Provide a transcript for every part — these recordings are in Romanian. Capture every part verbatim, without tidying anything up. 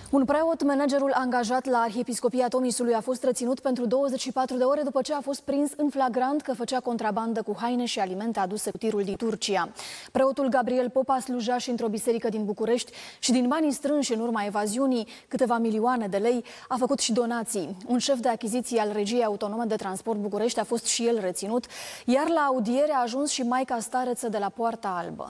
Un preot, managerul angajat la Arhiepiscopia Tomisului, a fost reținut pentru douăzeci și patru de ore după ce a fost prins în flagrant că făcea contrabandă cu haine și alimente aduse cu tirul din Turcia. Preotul Gabriel Popa slujea și într-o biserică din București și din banii strânși în urma evaziunii, câteva milioane de lei, a făcut și donații. Un șef de achiziții al Regiei Autonome de Transport București a fost și el reținut, iar la audiere a ajuns și maica stareță de la Poarta Albă.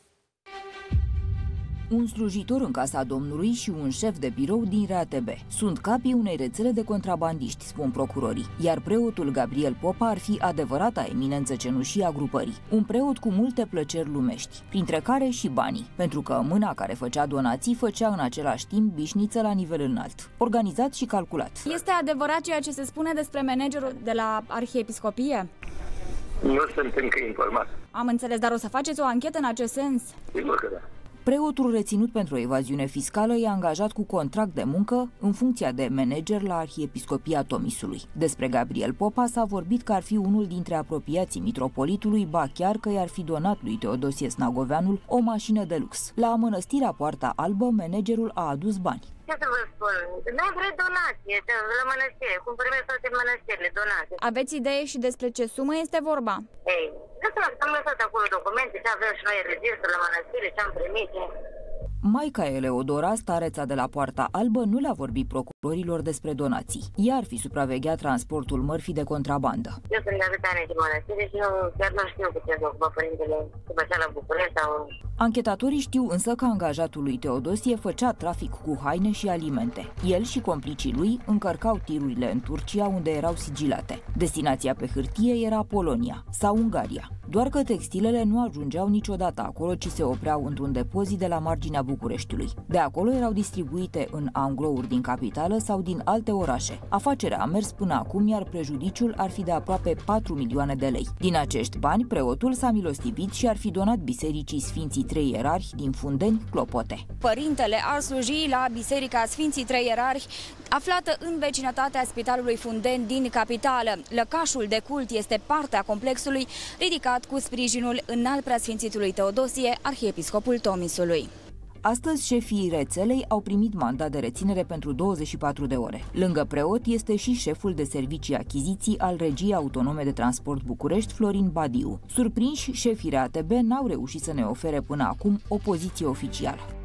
Un slujitor în casa Domnului și un șef de birou din R A T B sunt capii unei rețele de contrabandiști, spun procurorii, iar preotul Gabriel Popa ar fi adevărata eminență cenușie a grupării. Un preot cu multe plăceri lumești, printre care și banii, pentru că mâna care făcea donații făcea în același timp bișniță la nivel înalt, organizat și calculat. Este adevărat ceea ce se spune despre managerul de la Arhiepiscopie? Nu sunt încă informat. Am înțeles, dar o să faceți o anchetă în acest sens? Sigur că da. Preotul reținut pentru evaziune fiscală e angajat cu contract de muncă în funcția de manager la Arhiepiscopia Tomisului. Despre Gabriel Popa s-a vorbit că ar fi unul dintre apropiații mitropolitului, ba chiar că i-ar fi donat lui Teodosie Snagoveanul o mașină de lux. La mănăstirea Poarta Albă, managerul a adus bani. Ce să vă spun? Noi vrem donație la mănăstire, cum primesc toate mănăstirile, donații. Aveți idee și despre ce sumă este vorba? Ei, am lăsat acolo documente, ce avem și noi registru la mănăstire, ce am primit. Maica Eleodora, stareța de la Poarta Albă, nu le-a vorbit procurorilor despre donații. Ea ar fi supravegheat transportul mărfii de contrabandă. Eu sunt de atâtea ani din mănăstire și nu, chiar nu știu cu ce se ocupă părintele, se făcea la București sau... Anchetatorii știu însă că angajatul lui Teodosie făcea trafic cu haine și alimente. El și complicii lui încărcau tirurile în Turcia, unde erau sigilate. Destinația pe hârtie era Polonia sau Ungaria. Doar că textilele nu ajungeau niciodată acolo, ci se opreau într-un depozit de la marginea Bucureștiului. De acolo erau distribuite în anglouri din capitală sau din alte orașe. Afacerea a mers până acum, iar prejudiciul ar fi de aproape patru milioane de lei. Din acești bani, preotul s-a milostivit și ar fi donat bisericii Sfinții Trei Ierarhi din Fundeni, Clopote. Părintele ar sluji la Biserica Sfinții Trei Ierarhi, aflată în vecinătatea Spitalului Fundeni din capitală. Lăcașul de cult este partea complexului ridicat cu sprijinul înalt preasfințitului Teodosie, arhiepiscopul Tomisului. Astăzi, șefii rețelei au primit mandat de reținere pentru douăzeci și patru de ore. Lângă preot este și șeful de servicii achiziții al Regiei Autonome de Transport București, Florin Badiu. Surprinși, șefii R A T B n-au reușit să ne ofere până acum o poziție oficială.